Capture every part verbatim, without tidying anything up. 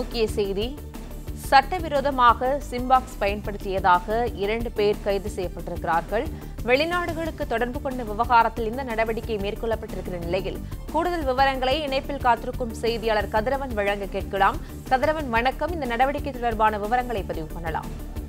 முக்கிய செய்தி. சட்டவிரோதமாக சிம்பாக்ஸ் பயன்படுத்தியதாக இரண்டு பேர் கைது செய்யப்பட்டிருக்கிறார்கள். வெளிநாடுகளுக்கு தொடர்பு கொண்ட விவகாரத்தில் இந்த நடவடிக்கை மேற்கொள்ளப்பட்டிருக்கிற நிலையில் கூடுதல் விவரங்களை இணைப்பில் காத்திருக்கும் செய்தியாளர் கதிரவன் வழங்க கேட்கலாம். கதிரவன், வணக்கம். இந்த நடவடிக்கை தொடர்பான விவரங்களை பதிவு பண்ணலாம்.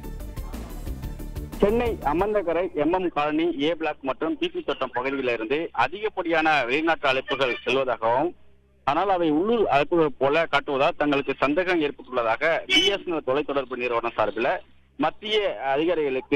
சென்னை அமர்ந்தகரை M M colony, A block மற்றும் பிபி தோட்டம் பகுதிகளிலிருந்து அதிகப்படியான வெளிநாட்டு அழைப்புகள் செல்வதாகவும், ஆனால் அவை உள்ளூர் அழைப்புகள் போல காட்டுவதால் தங்களுக்கு சந்தேகம் ஏற்பட்டுள்ளதாக பிஎஸ்என்எல் தொலைத்தொடர்பு நிறுவனம் சார்பில் மத்திய அதிகாரிகளுக்கு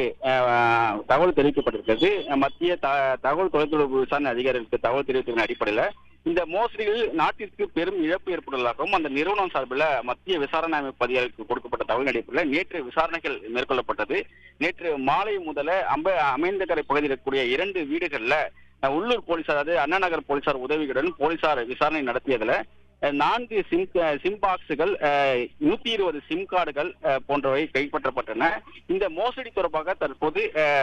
தகவல் தெரிவிக்கப்பட்டிருக்கிறது. மத்திய தகவல் தொலைத்தொடர்பு விசாரணை அதிகாரிகளுக்கு தகவல் தெரிவித்ததன் அடிப்படையில் இந்த மோசடியில் நாட்டிற்கு பெரும் இழப்பு ஏற்பட்டுள்ளதாகவும் அந்த நிறுவனம் சார்பில் மத்திய விசாரணை அமைப்பு அதிகாரிகளுக்கு கொடுக்கப்பட்ட தகவல் அடிப்படையில் நேற்று விசாரணைகள் மேற்கொள்ளப்பட்டது. நேற்று மாலை முதல அம்ப அமைந்தகரை பகுதியில் இருக்கக்கூடிய இரண்டு வீடுகளில் உள்ளூர் போலீசார், அதாவது அண்ணா நகர் போலீசார் உதவியுடன் போலீசார் விசாரணை நடத்தியதுல நான்கு சிம் சிம் பாக்ஸுகள், நூத்தி இருபது சிம் கார்டுகள் போன்றவை கைப்பற்றப்பட்டன. இந்த மோசடி தொடர்பாக தற்போது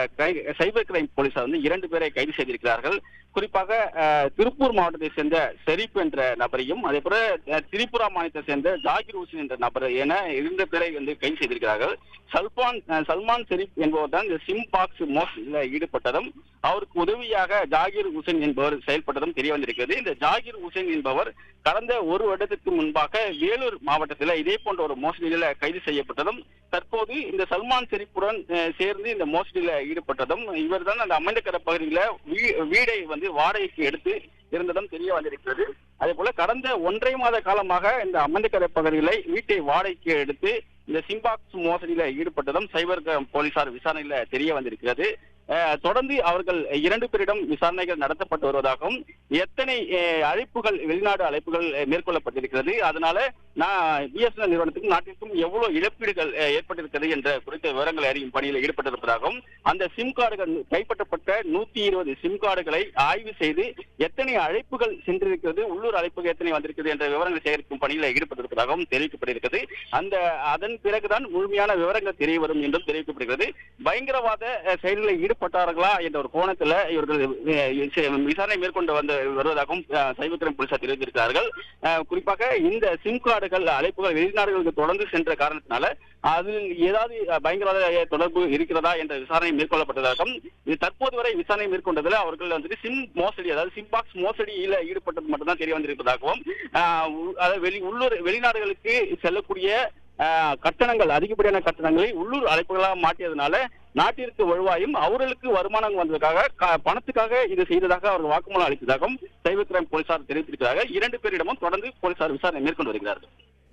சைபர் கிரைம் போலீசார் வந்து இரண்டு பேரை கைது செய்திருக்கிறார்கள். குறிப்பாக திருப்பூர் மாவட்டத்தை சேர்ந்த ஷெரீப் என்ற நபரையும், அதே போல திரிபுரா மாநிலத்தை சேர்ந்த ஜாகிர் ஹுசேன் என்ற நபர் என இரண்டு பேரை வந்து கைது செய்திருக்கிறார்கள். சல்மான் சல்மான் ஷெரீப் என்பவர் தான் இந்த சிம் பாக்ஸ் மோசடியில் ஈடுபட்டதும், அவருக்கு உதவியாக ஜாகிர் ஹுசேன் என்பவர் செயல்பட்டதும் தெரிய வந்திருக்கிறது. இந்த ஜாகிர் ஹுசேன் என்பவர் கடந்த ஒரு வருடத்திற்கு முன்பாக வேலூர் மாவட்டத்தில் இதே போன்ற ஒரு மோசடியில கைது செய்யப்பட்டதும், தற்போது இந்த சல்மான் ஷெரீப்புடன் சேர்ந்து இந்த மோசடியில ஈடுபட்டதும், இவர் தான் அந்த அமைந்தகரை பகுதியில வீடை வந்து வாடகைக்கு எடுத்து இருந்ததும் தெரிய வந்திருக்கிறது. அதே போல கடந்த ஒன்றரை மாத காலமாக இந்த அமைந்தகரை பகுதிகளை வீட்டை வாடகைக்கு எடுத்து இந்த சிம்பாக்ஸ் மோசடியில ஈடுபட்டதும் சைபர் போலீசார் விசாரணையில தெரிய வந்திருக்கிறது. தொடர்ந்து அவர்கள் இரண்டு பேரிடம் விசாரணைகள் நடத்தப்பட்டு வருவதாகவும், எத்தனை அழைப்புகள் வெளிநாடு அழைப்புகள் மேற்கொள்ளப்பட்டிருக்கிறது, அதனால நான் பிஎஸ்என்எல் நிறுவனத்துக்கும் நாட்டிற்கும் எவ்வளவு இழப்பீடுகள் ஏற்பட்டிருக்கிறது என்ற குறித்த விவரங்களை அறியும் பணியில் ஈடுபட்டிருப்பதாகவும், அந்த சிம் கார்டுகள் கைப்பற்றப்பட்ட நூத்தி இருபது சிம் கார்டுகளை ஆய்வு செய்து எத்தனை அழைப்புகள் சென்றிருக்கிறது, உள்ளூர் அழைப்புகள் எத்தனை வந்திருக்கிறது என்ற விவரங்களை சேகரிக்கும் பணியில் ஈடுபட்டிருப்பதாகவும் தெரிவிக்கப்பட்டிருக்கிறது. அந்த அதன் பிறகுதான் முழுமையான விவரங்கள் தெரிய வரும் என்றும் தெரிவிக்கப்படுகிறது. பயங்கரவாத செயல்களை ஈடுபட்டார்களா என்ற ஒரு கோணத்துல இவர்கள் விசாரணை மேற்கொண்டு வந்து வருவதாகவும் சைபர் கிரைம் போலீசார் தெரிவித்திருக்கிறார்கள். குறிப்பாக இந்த சிம் கார்டுகள் அழைப்புகள் வெளிநாடுகளுக்கு தொடர்ந்து சென்ற காரணத்தினால அதில் ஏதாவது பயங்கரவாத தொடர்பு இருக்கிறதா என்ற விசாரணை மேற்கொள்ளப்பட்டதாகவும், இது தற்போது வரை விசாரணை மேற்கொண்டதில் அவர்கள் வந்துட்டு சிம் மோசடி, அதாவது சிம் பாக்ஸ் மோசடியில ஈடுபட்டது மட்டும்தான் தெரிய வந்திருப்பதாகவும், வெளி உள்ளூர் வெளிநாடுகளுக்கு செல்லக்கூடிய கட்டணங்கள், அதிகப்படியான கட்டணங்களை உள்ளூர் அழைப்புகளாக மாற்றியதுனால நாட்டிற்கு வருவாயும் அவர்களுக்கு வருமானம் வந்ததுக்காக பணத்துக்காக இது செய்ததாக அவர்கள் வாக்குமூலம் அளித்ததாகவும் சைபர் கிரைம் போலீசார் தெரிவித்திருக்கிறார்கள். இரண்டு பேரிடமும் தொடர்ந்து போலீசார் விசாரணை மேற்கொண்டு வருகிறார்கள்.